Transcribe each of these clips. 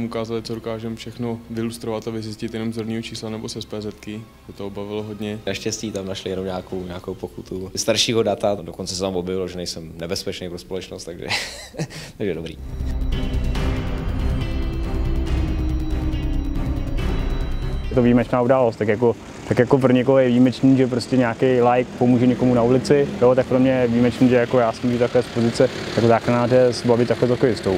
ukázali, co dokážeme všechno vylustrovat a vyzjistit jenom z rodného čísla nebo se SPZ-ky. To toho bavilo hodně. Naštěstí tam našli jenom nějakou pokutu staršího data, dokonce se tam objevilo, že nejsem nebezpečný pro společnost, takže dobrý. Je to výjimečná událost, tak jako pro někoho je výjimečný, že prostě nějaký like pomůže někomu na ulici, jo, tak pro mě je výjimečný, že jako já si můžu takhle z pozice jako záchranáře zbavit takhle takovistou.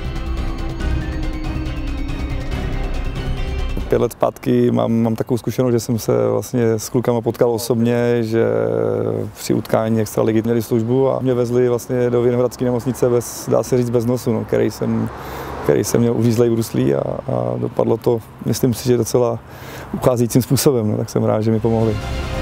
5 let zpátky mám takovou zkušenost, že jsem se vlastně s klukama potkal osobně, že při utkání extraligy měli službu a mě vezli vlastně do Vinohradské nemocnice dá se říct bez nosu, no, který jsem měl uřízlej bruslí a dopadlo to, myslím si, že docela ucházejícím způsobem, no, tak jsem rád, že mi pomohli.